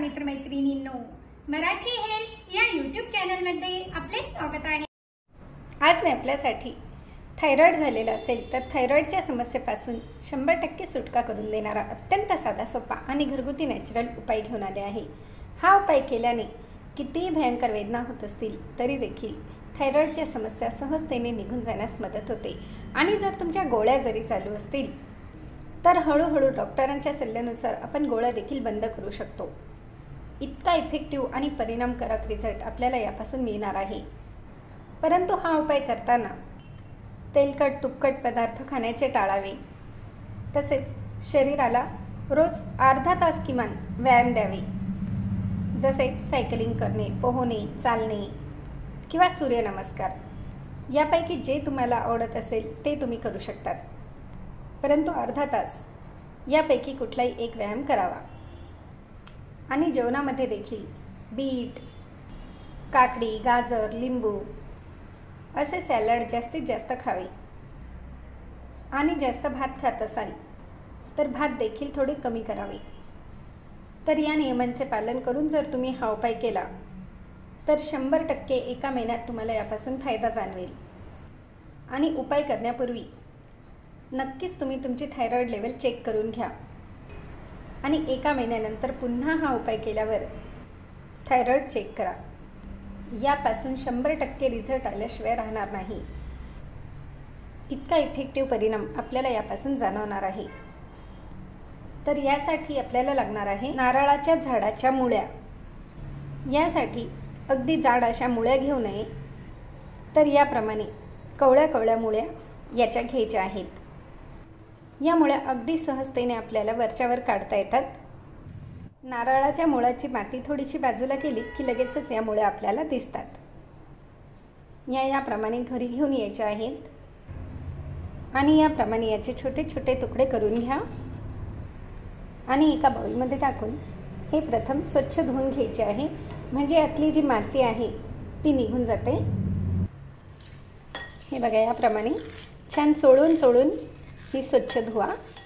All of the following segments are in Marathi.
मित्रमैत्रिणींनो, मराठी हेल्थ या यूट्यूब चॅनलमध्ये आपले स्वागत आहे। आज मी आपल्यासाठी थायरॉइड झालेला असेल तर थायरॉइडच्या समस्येपासून 100% सुटका करून देणारा अत्यंत साधा सोपा आणि घरगुती नॅचरल उपाय घेऊन आले आहे। हा उपाय केल्याने कितीही भयंकर वेदना होत असतील तरी देखील थायरॉइडच्या समस्या सहजतेने निघून जाण्यास मदत होते आणि जर तुमच्या गोळ्या जरी चालू असतील तर हळूहळू डॉक्टरांच्या सल्ल्यानुसार आपण गोळ्या देखील बंद करू शकतो। इतका इफेक्टिव्ह आणि परिणामकारक रिझल्ट आपल्याला यापासून मिळणार आहे। परंतु हा उपाय करताना तेलकट तुपकट पदार्थ खाण्याचे टाळावे, तसेच शरीराला रोज अर्धा तास किमान व्यायाम द्यावे, जसे सायकलिंग करणे, पोहणे, चालणे किंवा सूर्यनमस्कार। यापैकी जे तुम्हाला आवडत असेल ते तुम्ही करू शकतात, परंतु अर्धा तास यापैकी कुठलाही एक व्यायाम करावा। आणि जेवणामध्ये देखील बीट, काकडी, गाजर, लिंबू असे सॅलड जास्तीत जास्त खावे। आणि जास्त भात खात असाल तर भात देखील थोडे कमी करावे। तर या नियमांचे पालन करून जर तुम्ही हा उपाय केला तर 100% एका महिन्यात तुम्हाला यापासून फायदा जाणवेल। आणि उपाय करण्यापूर्वी नक्कीच तुम्ही तुमची थायरॉइड लेवल चेक करून घ्या आणि एका महिन्यानंतर पुन्हा हा उपाय केल्यावर थायरॉइड चेक करा। यापासून 100% रिझल्ट आल्याशिवाय राहणार नाही। इतका इफेक्टिव्ह परिणाम आपल्याला यापासून जाणवणार आहे। तर यासाठी आपल्याला लागणार आहे नारळाच्या झाडाच्या मुळ्या। यासाठी अगदी जाड अशा मुळ्या घेऊ नये, तर याप्रमाणे कवळ्या कवळ्या मुळ्या याच्या घ्यायच्या आहेत। या मुळ्या अगदी सहजतेने आपल्याला वरच्यावर काढता येतात। नारळाच्या मुळाची माती थोडीशी बाजूला केली की लगेचच या मुळ्या आपल्याला दिसतात। याप्रमाणे घरी घेऊन यायचे आहेत आणि याप्रमाणे याचे छोटे छोटे तुकडे करून घ्या आणि एका बाउलमध्ये टाकून हे प्रथम स्वच्छ धुवून घ्यायचे आहे, म्हणजे यातली जी माती आहे ती निघून जाते। हे बघा, याप्रमाणे छान चोळून चोळून ही स्वच्छ धुवा।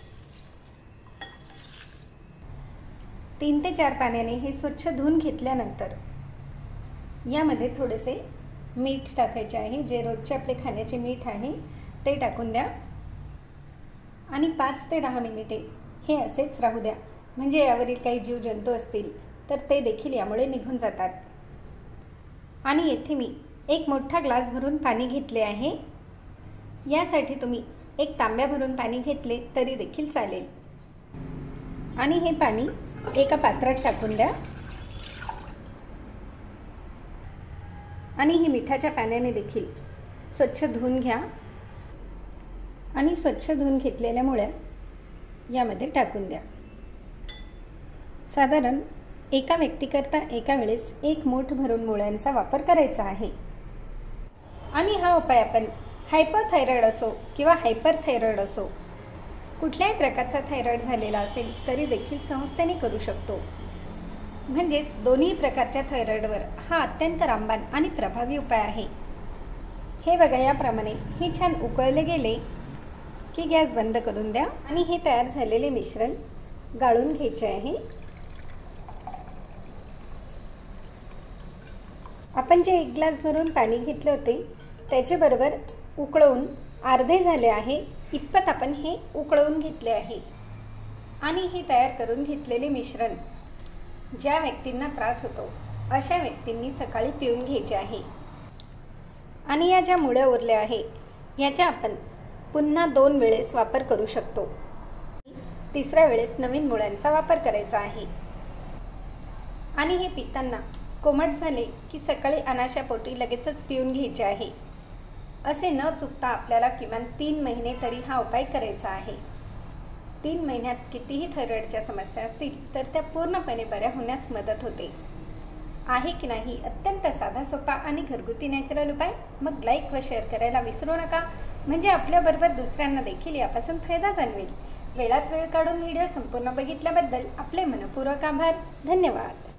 3 ते 4 पाण्याने हे स्वच्छ धुवून घेतल्यानंतर यामध्ये थोडेसे मीठ टाकायचे आहे, जे रोजचे आपले खाण्याचे मीठ आहे ते टाकून द्या आणि 5 ते 10 मिनिटे हे असेच राहू द्या, म्हणजे यावरील काही जीवजंतू असतील तर ते देखील यामुळे निघून जातात। आणि येथे मी एक मोठा ग्लास भरून पाणी घेतले आहे। यासाठी तुम्ही एक तांब्या भरून पाणी घेतले तरी देखील चालेल। आणि हे पाणी एका पात्रात टाकून द्या आणि हे मिठाच्या पाण्याने देखील स्वच्छ धुवून घ्या आणि स्वच्छ धुवून घेतलेल्या मुळ्या यामध्ये टाकून द्या। साधारण एका व्यक्तीकरता एका वेळेस 1 मूठ भरून मुळ्यांचा वापर करायचा आहे। आणि हा उपाय आपण हायपोथायरॉइड असो किंवा हायपरथायरॉइड असो, कुठल्याही प्रकारचा थायरॉइड झालेला असेल तरी देखील सहजतेने करू शकतो। म्हणजेच दोन्ही प्रकारच्या थायरॉइडवर हा अत्यंत रामबाण आणि प्रभावी उपाय आहे। हे बघा, याप्रमाणे हे छान उकळले गेले की गॅस बंद करून द्या आणि हे तयार झालेले मिश्रण गाळून घ्यायचे आहे। आपण जे 1 ग्लास भरून पाणी घेतले होते त्याच्याबरोबर उकळवून अर्धे झाले आहे इतपत आपण हे उकळवून घेतले आहे। आणि हे तयार करून घेतलेले मिश्रण ज्या व्यक्तींना त्रास होतो अशा व्यक्तींनी सकाळी पिऊन घ्यायचे आहे। आणि या ज्या मुळ्या उरल्या आहे याचा आपण पुन्हा 2 वेळेस वापर करू शकतो। तिसऱ्या वेळेस नवीन मुळ्यांचा वापर करायचा आहे। आणि हे पितांना कोमट झाले की सकाळी अनाशापोटी लगेचच पिऊन घ्यायचे आहे। असे न चुकता आपल्याला किमान 3 महिने तरी हा उपाय करायचा आहे। 3 महिन्यात कितीही थायरॉइडच्या समस्या असतील तर त्या पूर्णपणे बऱ्या होण्यास मदत होते। आहे की नाही अत्यंत साधा सोपा आणि घरगुती नॅचरल उपाय? मग लाईक व शेअर करायला विसरू नका, म्हणजे आपल्याबरोबर दुसऱ्यांना देखील यापासून फायदा जाणवेल। वेळात वेळ काढून व्हिडिओ संपूर्ण बघितल्याबद्दल आपले मनपूर्वक आभार। धन्यवाद।